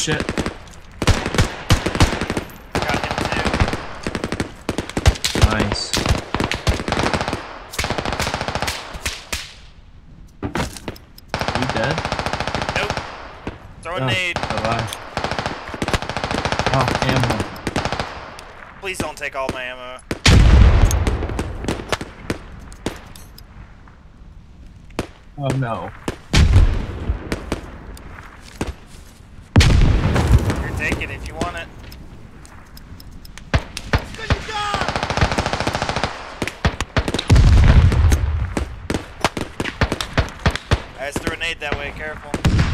shit. Got him too. Nice. You dead? Nope. Throw a Oh, nade. bye-bye. Oh, ammo. Please don't take all my ammo. Oh no. Here, take it if you want it. I just threw a nade that way, careful.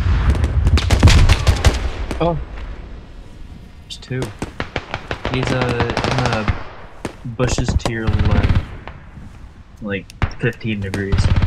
Oh. There's two. He's in the bushes to your left. Like 15 degrees.